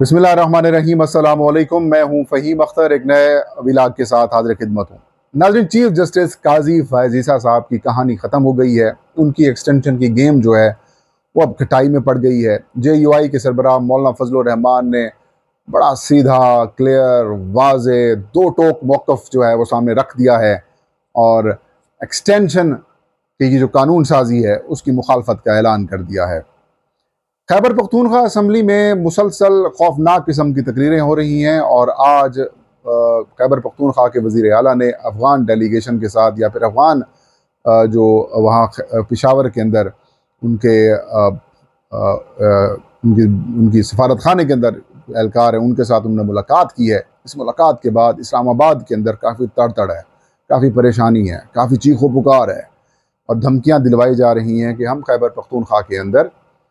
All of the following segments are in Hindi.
बिस्मिल्लाहिर्रहमानिर्रहीम। अस्सलाम वालेकुम। मैं हूं फ़हीम अख्तर, एक नए व्लॉग के साथ हाजिर खिदमत हूं। नाज़रीन, चीफ जस्टिस काजी फायज साहब की कहानी ख़त्म हो गई है। उनकी एक्सटेंशन की गेम जो है वो अब खटाई में पड़ गई है। JUI के सरबराह मौलाना फजल रहमान ने बड़ा सीधा, क्लियर, वाज़े, दो टोक मौक़िफ़ जो है वो सामने रख दिया है और एक्सटेंशन की जो कानून साजी है उसकी मुखालफत का ऐलान कर दिया है। खैबर पख्तूनख्वा असम्बली में मुसलसल खौफनाक किस्म की तकरीरें हो रही हैं और आज खैबर पख्तूनख्वा के वज़ीर आला ने अफ़गान डेलीगेशन के साथ या फिर अफ़गान जो वहाँ पेशावर के अंदर उनके उनकी सफारत खाने के अंदर एहलकार है, उनके साथ उन्होंने मुलाकात की है। इस मुलाकात के बाद इस्लामाबाद के अंदर काफ़ी तड़तड़ है, काफ़ी परेशानी है, काफ़ी चीखो पुकार है और धमकियाँ दिलवाई जा रही हैं कि हम खैबर पख्तूनख्वा के अंदर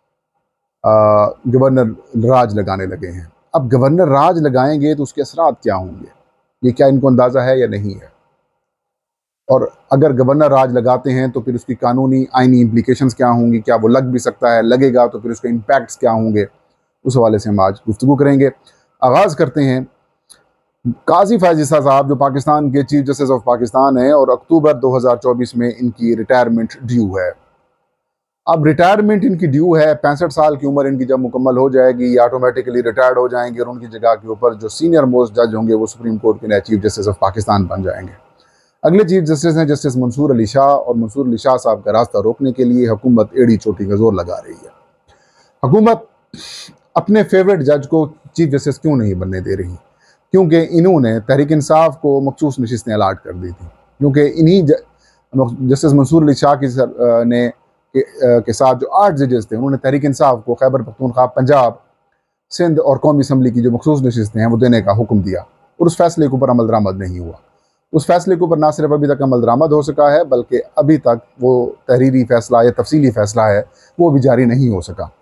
गवर्नर राज लगाने लगे हैं। अब गवर्नर राज लगाएंगे तो उसके असरात क्या होंगे, ये क्या इनको अंदाज़ा है या नहीं है? और अगर गवर्नर राज लगाते हैं तो फिर उसकी कानूनी आइनी इम्प्लीकेशंस क्या होंगी, क्या वो लग भी सकता है, लगेगा तो फिर उसके इम्पैक्ट्स क्या होंगे, उस हवाले से हम आज गुफ्तगू करेंगे। आगाज़ करते हैं। काजी फायज साहब जो पाकिस्तान के चीफ जस्टिस ऑफ पाकिस्तान हैं और अक्टूबर 2024 में इनकी रिटायरमेंट ड्यू है। अब रिटायरमेंट इनकी ड्यू है, 65 साल की उम्र इनकी जब मुकम्मल हो जाएगी ये ऑटोमेटिकली रिटायर्ड हो जाएंगे और उनकी जगह के ऊपर जो सीनियर मोस्ट जज होंगे वो सुप्रीम कोर्ट के नए चीफ जस्टिस ऑफ पाकिस्तान बन जाएंगे। अगले चीफ जस्टिस हैं जस्टिस मंसूर अली शाह और मंसूर अली शाह साहब का रास्ता रोकने के लिए हुकूमत एड़ी चोटी का जोर लगा रही है। हुकूमत अपने फेवरेट जज को चीफ जस्टिस क्यों नहीं बनने दे रही? क्योंकि इन्होंने तहरीक इंसाफ को मखसूस नशिस्तें अलाट कर दी थी, क्योंकि इन्हीं जस्टिस मंसूर अली शाह के साथ जो 8 जजेस थे उन्होंने तहरीक इंसाफ को खैबर पख्तूनख्वा, पंजाब, सिंध और कौमी असम्बली की जो मखसूस नशिस्तें हैं वो देने का हुक्म दिया और उस फैसले के ऊपर अमल दरामद नहीं हुआ। उस फैसले के ऊपर ना सिर्फ अभी तक अमल दरामद हो सका है बल्कि अभी तक वो तहरीरी फैसला या तफसीली फैसला है वो भी जारी नहीं हो सका।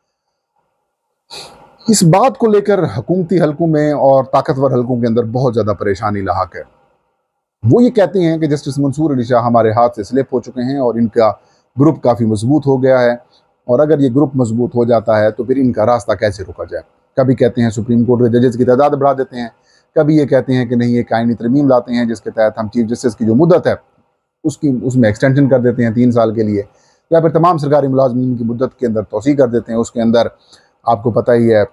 इस बात को लेकर हुकूमती हलकों में और ताकतवर हलकों के अंदर बहुत ज़्यादा परेशानी लाहक है। वो ये कहते हैं कि जस्टिस मंसूर अली शाह हमारे हाथ से स्लिप हो चुके हैं और इनका ग्रुप काफ़ी मजबूत हो गया है और अगर ये ग्रुप मजबूत हो जाता है तो फिर इनका रास्ता कैसे रोका जाए। कभी कहते हैं सुप्रीम कोर्ट के जजेस की तादाद बढ़ा देते हैं, कभी ये कहते हैं कि नहीं एक आईनी तरमीम लाते हैं जिसके तहत हम चीफ जस्टिस की जो मुद्दत है उसमें एक्सटेंशन कर देते हैं 3 साल के लिए, या फिर तमाम सरकारी मुलाजमीन की मुद्दत के अंदर तोसी कर देते हैं। उसके अंदर आपको पता ही है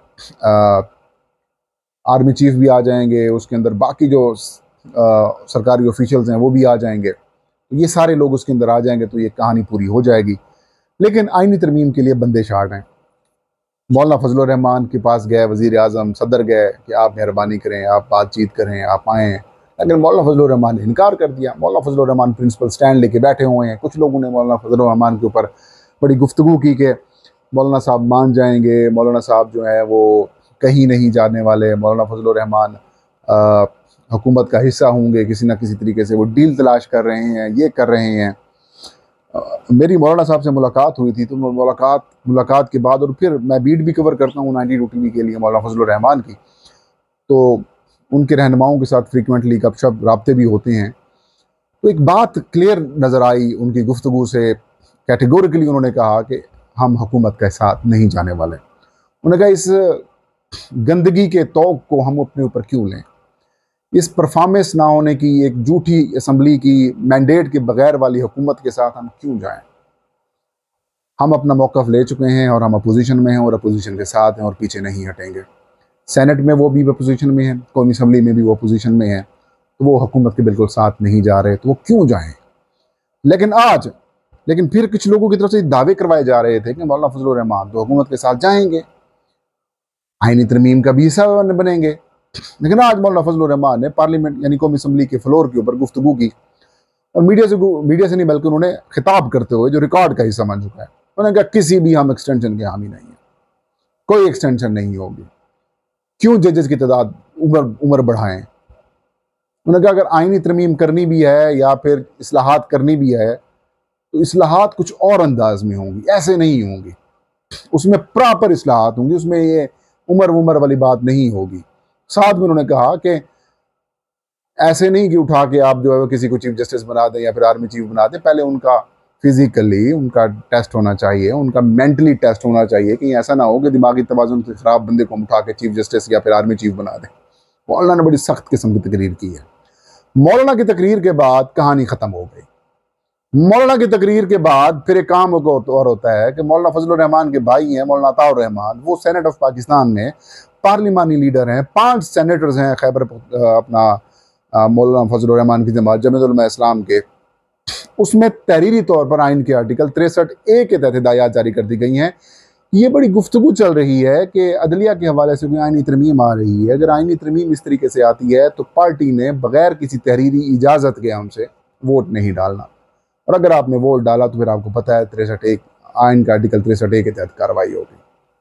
आर्मी चीफ भी आ जाएंगे, उसके अंदर बाकी जो सरकारी ऑफिशियल्स हैं वो भी आ जाएंगे, ये सारे लोग उसके अंदर आ जाएंगे तो ये कहानी पूरी हो जाएगी। लेकिन आइनी तरमीम के लिए बंदे शार्ट हैं। मौलाना फजल रहमान के पास गए वज़ीर आज़म, सदर गए कि आप मेहरबानी करें, आप बातचीत करें, आप आएँ, लेकिन मौलाना फजल रहमान ने इनकार कर दिया। मौलाना फजल रहमान प्रिंसिपल स्टैंड लेके बैठे हुए हैं। कुछ लोगों ने मौलाना फजल रहमान के ऊपर बड़ी गुफ्तगू की कि मौलाना साहब मान जाएंगे, मौलाना साहब जो है वो कहीं नहीं जाने वाले, मौलाना फजल रहमान हुकूमत का हिस्सा होंगे, किसी न किसी तरीके से वो डील तलाश कर रहे हैं, ये कर रहे हैं। मेरी मौलाना साहब से मुलाकात हुई थी तो मुलाकात के बाद और फिर मैं बीट भी कवर करता हूँ 92 TV के लिए मौलाना फजल रहमान की, तो उनके रहनुमाओं के साथ फ्रीक्वेंटली गपशप राब्ते भी होते हैं। तो एक बात क्लियर नज़र आई उनकी गुफ्तगू से, कैटेगोरिकली उन्होंने कहा कि हम हुकूमत के साथ नहीं जाने वाले। उन्होंने कहा इस गंदगी के तौक को हम अपने ऊपर क्यों लें, इस परफॉर्मेंस ना होने की, एक झूठी असम्बली की मैंडेट के बगैर वाली हुकूमत के साथ हम क्यों जाएं। हम अपना मौक़िफ़ ले चुके हैं और हम अपोजिशन में हैं और अपोजिशन के साथ हैं और पीछे नहीं हटेंगे। सेनेट में वो भी अपोजिशन में है, कौमी असम्बली में भी वो अपोजिशन में है, तो वो हुकूमत के बिल्कुल साथ नहीं जा रहे, तो वो क्यों जाएँ। लेकिन फिर कुछ लोगों की तरफ से दावे करवाए जा रहे थे कि मौलाना फजल रहमान तो हुकूमत के साथ जाएंगे, आईनी तरमीम का भी हिस्सा बनेंगे। लेकिन आज मौलाना फजल रहमान ने पार्लियामेंट यानी कौमी असम्बली के फ्लोर के ऊपर गुफ्तगू की और मीडिया से नहीं बल्कि उन्होंने खिताब करते हुए जो रिकॉर्ड का हिस्सा बन चुका है, उन्होंने कहा किसी भी हम एक्सटेंशन के हामी नहीं है, कोई एक्सटेंशन नहीं होगी। क्यों जजेस की तादाद उम्र बढ़ाएं। उन्होंने कहा अगर आईनी तरमीम करनी भी है या फिर इस्लाहात करनी भी है तो इस्लाहात कुछ और अंदाज में होंगी, ऐसे नहीं होंगी, उसमें प्रॉपर इस्लाहात होंगी, उसमें ये उम्र वाली बात नहीं होगी। साथ में उन्होंने कहा कि ऐसे नहीं कि उठा के आप जो है किसी को चीफ जस्टिस बना दें या फिर आर्मी चीफ बना दें, पहले उनका फिज़िकली उनका टेस्ट होना चाहिए, उनका मेंटली टेस्ट होना चाहिए, कि ऐसा ना हो कि दिमागी तवाज़ुन से ख़राब बंदे को उठा के चीफ जस्टिस या फिर आर्मी चीफ बना दें। मौलाना ने बड़ी सख्त किस्म की तकरीर की है। मौलाना की तकरीर के बाद कहानी ख़त्म हो गई। मौलाना की तकरीर के बाद फिर एक काम और होता है कि मौलाना फजल रहमान के भाई हैं मौलाना अताउर रहमान, वो सेनेट ऑफ पाकिस्तान में पार्लिमानी लीडर हैं, 5 सेनेटर्स हैं खैबर अपना मौलाना फजल रहमान की जमात जमीयत उलमा इस्लाम के। उसमें तहरीरी तौर पर आइन के आर्टिकल 63A के तहत हिदायत जारी कर दी गई हैं। ये बड़ी गुफ्तगू चल रही है कि अदलिया के हवाले से कोई आइनी तरमीम आ रही है। अगर आइनी तरमीम इस तरीके से आती है तो पार्टी ने बगैर किसी तहरीरी इजाज़त के हमसे वोट नहीं डालना, और अगर आपने वोट डाला तो फिर आपको पता है 63A आइन का आर्टिकल 63A के तहत कार्रवाई होगी।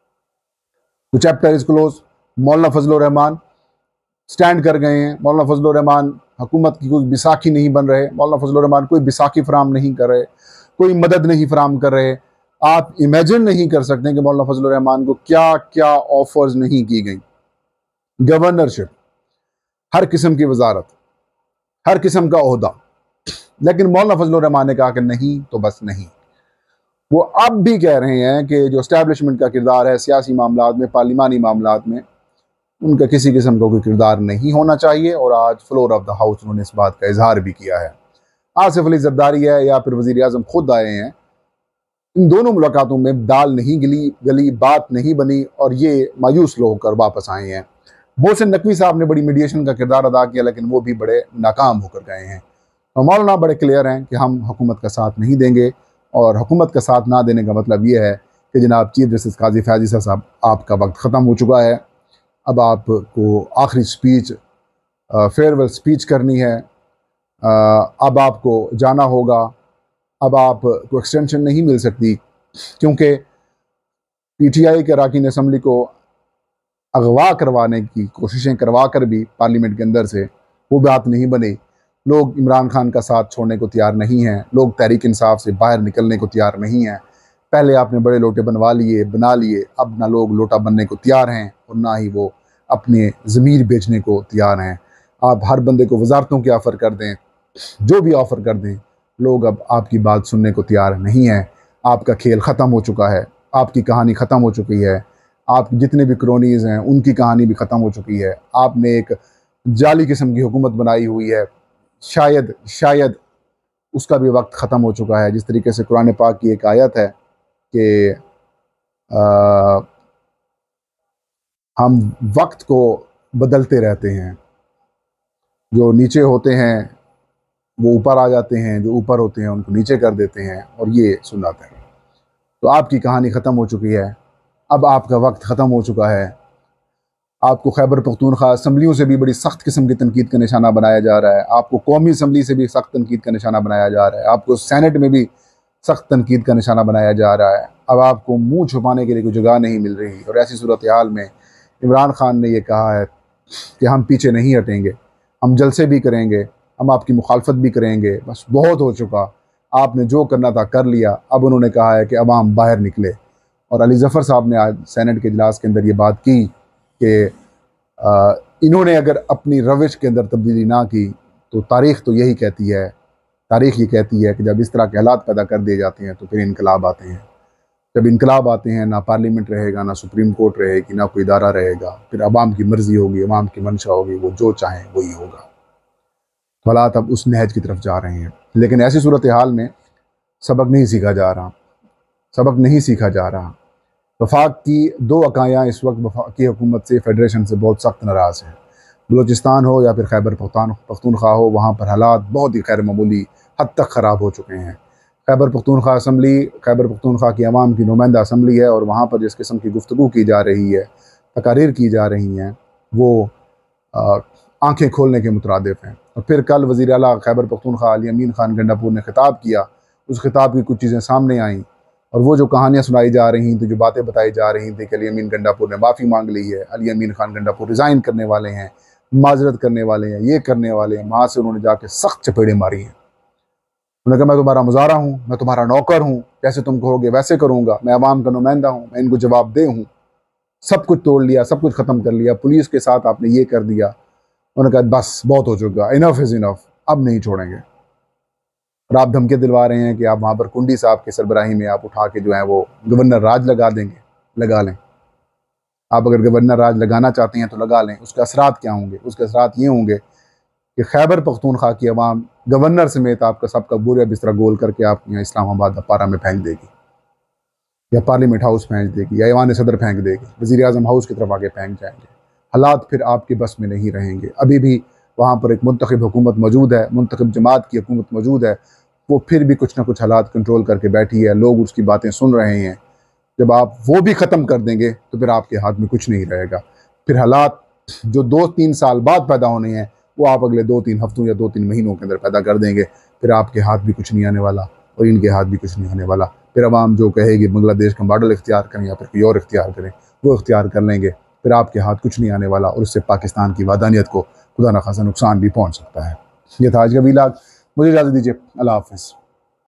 तो chapter is close. Maulana Fazal Rahman stand कर गए हैं। मौलाना फजल रहमान हुकूमत की कोई बिसाखी नहीं बन रहे। मौलाना फजल रहमान कोई बिसाखी फराम नहीं कर रहे, कोई मदद नहीं फराम कर रहे। आप इमेजिन नहीं कर सकते कि मौलाना फजल रहमान को क्या क्या ऑफर्स नहीं की गई। गवर्नरशिप, हर किस्म की वजारत, हर किस्म का ओहदा, लेकिन मौलाना फजल रहमान ने कहा कि नहीं तो बस नहीं। वो अब भी कह रहे हैं कि जो एस्टैब्लिशमेंट का किरदार है सियासी मामलात में, पार्लिमानी मामलात में, उनका किसी किस्म का कोई किरदार नहीं होना चाहिए। और आज फ्लोर ऑफ द हाउस उन्होंने इस बात का इजहार भी किया है। आसिफ अली जरदारी है या फिर वज़ीर आज़म खुद आए हैं, इन दोनों मुलाकातों में दाल नहीं गली, बात नहीं बनी, और ये मायूस लोग होकर वापस आए हैं। मोहसिन नकवी साहब ने बड़ी मीडिएशन का किरदार अदा किया, लेकिन वो भी बड़े नाकाम होकर गए हैं। और मौलाना बड़े क्लियर हैं कि हम हुकूमत का साथ नहीं देंगे, और हुकूमत का साथ ना देने का मतलब ये है कि जनाब चीफ जस्टिस काजी फैज़ साहब, आपका वक्त ख़त्म हो चुका है। अब आपको आखिरी स्पीच, फेयरवेल स्पीच करनी है। अब आपको जाना होगा। अब आपको एक्सटेंशन नहीं मिल सकती, क्योंकि PTI के अरकान असम्बली को अगवा करवाने की कोशिशें करवा कर भी पार्लियामेंट के अंदर से वो बात नहीं बनी। लोग इमरान खान का साथ छोड़ने को तैयार नहीं हैं, लोग तहरीक इंसाफ से बाहर निकलने को तैयार नहीं हैं। पहले आपने बड़े लोटे बना लिए, अब ना लोग लोटा बनने को तैयार हैं और ना ही वो अपने ज़मीर बेचने को तैयार हैं। आप हर बंदे को वजारतों के ऑफ़र कर दें, जो भी ऑफ़र कर दें, लोग अब आपकी बात सुनने को तैयार नहीं हैं। आपका खेल ख़त्म हो चुका है, आपकी कहानी ख़त्म हो चुकी है। आप जितने भी क्रोनीज़ हैं उनकी कहानी भी ख़त्म हो चुकी है। आपने एक जाली किस्म की हुकूमत बनाई हुई है, शायद उसका भी वक्त ख़त्म हो चुका है। जिस तरीके से कुरान पाक की एक आयत है कि हम वक्त को बदलते रहते हैं, जो नीचे होते हैं वो ऊपर आ जाते हैं, जो ऊपर होते हैं उनको नीचे कर देते हैं, और ये सुनाते हैं। तो आपकी कहानी ख़त्म हो चुकी है, अब आपका वक्त ख़त्म हो चुका है। आपको खैबर पख्तूनख्वा असम्बलियों से भी बड़ी सख्त किस्म की तनकीद का निशाना बनाया जा रहा है। आपको कौमी असम्बली से भी सख्त तनकीद का निशाना बनाया जा रहा है। आपको सेनेट में भी सख्त तनकीद का निशाना बनाया जा रहा है। अब आपको मुँह छुपाने के लिए कोई जगह नहीं मिल रही। और ऐसी सूरत हाल में इमरान खान ने यह कहा है कि हम पीछे नहीं हटेंगे, हम जलसे भी करेंगे, हम आपकी मुखालफत भी करेंगे, बस बहुत हो चुका, आपने जो करना था कर लिया। अब उन्होंने कहा है कि अवाम बाहर निकले। और अली ज़फ़र साहब ने आज सेनेट के इजलास के अंदर ये बात की कि इन्होंने अगर अपनी रविश के अंदर तब्दीली ना की तो तारीख़ तो यही कहती है, तारीख़ ये कहती है कि जब इस तरह के हालात पैदा कर दिए जाते हैं तो फिर इनकलाब आते हैं। जब इनकलाब आते हैं, ना पार्लियामेंट रहेगा, ना सुप्रीम कोर्ट रहेगी, ना कोई इदारा रहेगा, फिर अवाम की मर्ज़ी होगी, अवाम की मंशा होगी, वो जो चाहें वही होगा। तो हालात अब उस नहज की तरफ जा रहे हैं। लेकिन ऐसी सूरत हाल में सबक नहीं सीखा जा रहा, सबक नहीं सीखा जा रहा। वफाक की 2 अकायाँ इस वक्त वफाकी हुकूमत से, फेडरेशन से बहुत सख्त नाराज़ हैं। बलूचिस्तान हो या फिर खैबर पख्तूनख्वा हो, वहाँ पर हालात बहुत ही खैर मामूली हद तक ख़राब हो चुके हैं। खैबर पख्तूनख्वा असम्बली, खैबर पख्तूनख्वा की आवाम की नुमाइंदा असम्बली है, और वहाँ पर जिस किस्म की गुफ्तगू की जा रही है, तकारीर की जा रही हैं, वो आँखें खोलने के मुतरादिफ हैं। और फिर कल वज़ीर आला खैबर पख्तूनख्वा अली अमीन खान गंडापुर ने खिताब किया, उस खिताब की कुछ चीज़ें सामने आईं, और वो जो कहानियाँ सुनाई जा रही थी, जो बातें बताई जा रही थी कि अली अमीन गंडापुर ने माफ़ी मांग ली है, अली अमीन खान गंडापुर रिज़ाइन करने वाले हैं, माजरत करने वाले हैं, ये करने वाले हैं। वहाँ से उन्होंने जाके सख्त चपेड़े मारी हैं। उन्होंने कहा मैं तुम्हारा मुजारा हूँ, मैं तुम्हारा नौकर हूँ, जैसे तुम कहोगे वैसे करूँगा, मैं अवाम का नुमाइंदा हूँ, मैं इनको जवाबदेह हूँ। सब कुछ तोड़ लिया, सब कुछ ख़त्म कर लिया, पुलिस के साथ आपने ये कर दिया। उन्होंने कहा बस बहुत हो चुका, इनफ इज़ इनफ, अब नहीं छोड़ेंगे। और आप धमकी दिलवा रहे हैं कि आप वहाँ पर कुंडी साहब के सरबराही में आप उठा के जो है वो गवर्नर राज लगा देंगे। लगा लें, आप अगर गवर्नर राज लगाना चाहते हैं तो लगा लें। उसके असरात क्या होंगे? उसके असरात ये होंगे कि खैबर पख्तूनख्वा की अवाम गवर्नर समेत आपका सबका बुरा बिस्तरा गोल करके आप यहाँ इस्लामाबाद अपारा में फेंक देगी, या पार्लियामेंट हाउस फेंक देगी, या ऐवान सदर फेंक देगी, वज़ीर आज़म हाउस की तरफ आगे फेंक जाएंगे। हालात फिर आपके बस में नहीं रहेंगे। अभी भी वहाँ पर एक मुंतखब हुकूमत मौजूद है, मुंतखब जमात की हुकूमत मौजूद है, वो फिर भी कुछ ना कुछ हालात कंट्रोल करके बैठी है, लोग उसकी बातें सुन रहे हैं। जब आप वो भी ख़त्म कर देंगे तो फिर आपके हाथ में कुछ नहीं रहेगा। फिर हालात जो 2-3 साल बाद पैदा होने हैं वो आप अगले 2-3 हफ्तों या 2-3 महीनों के अंदर पैदा कर देंगे। फिर आपके हाथ भी कुछ नहीं आने वाला और इनके हाथ भी कुछ नहीं आने वाला। फिर अवाम जो कहेगी बांग्लादेश का मॉडल इख्तियार करें या फिर कोई और इख्तियार करें, वो इख्तियार कर लेंगे। फिर आपके हाथ कुछ नहीं आने वाला और उससे पाकिस्तान की वादानियत को खुदा न खासा नुकसान भी पहुँच सकता है। ये था आज का व्लॉग। मुझे इजाज़त दीजिए। अल्लाह हाफ़िज़।